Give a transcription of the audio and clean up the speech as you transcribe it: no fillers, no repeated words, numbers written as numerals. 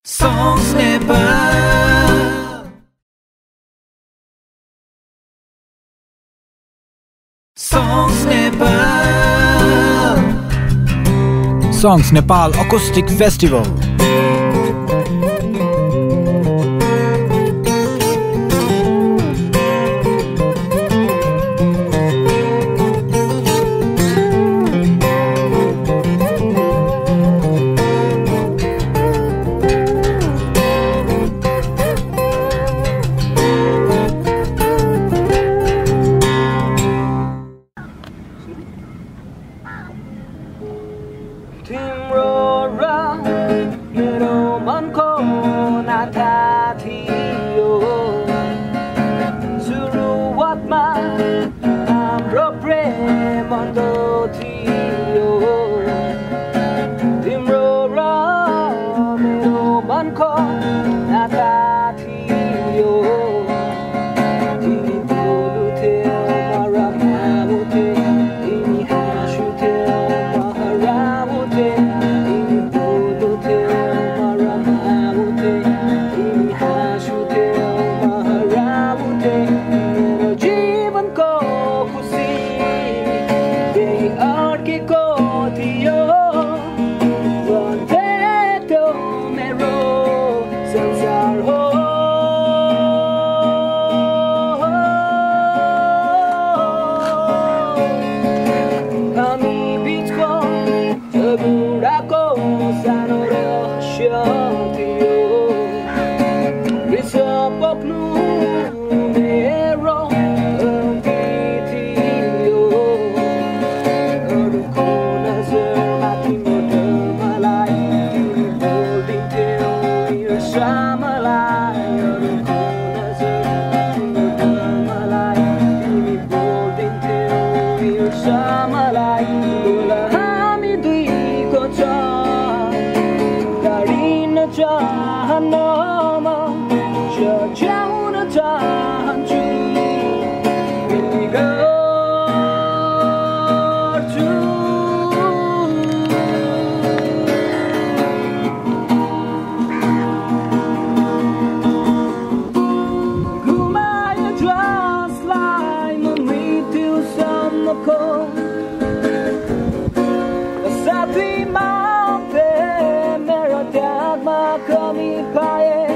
SongsNepal. SongsNepal. SongsNepal Acoustic Festival. Timro ra Mero manko nata thiyo suruatma हाम्रो प्रेम अन्तो थियो तिम्रो र मेरो मनको नाता थियो तिमी बोल्थ्यौ म रमाउँथे तिमी हाँस्थ्यौ म हराउँथे तिमी बोल्थ्यौ म रमाउँथे तिमी हाँस्थ्यौ म हराउँथे मेरो जीवनको खुसी त्यही अड्केको थियो भन्थे त्यो मेरो संसार हो हामी बिचको झगडाको सानो रहस्य थियो रिस पोख्नु मेरो गल्ती थियो अरूको नजरमा तिम्रो डरमालाई तिमी बोल्दिन्थ्यौ ईर्ष्यामलाई अरूको नजरमा तिम्रो डरमालाई तिमी बोल्दिन्थ्यौ ईर्ष्यामलाई बोल हामी दुईको छ गाडिन चाहनमा सच्याउन चाहन्छु बिल्ली गर्छु घुमायो जसलाई म मृत्युसम्मको साथी माथे मेरो त्यागमा कमी पाए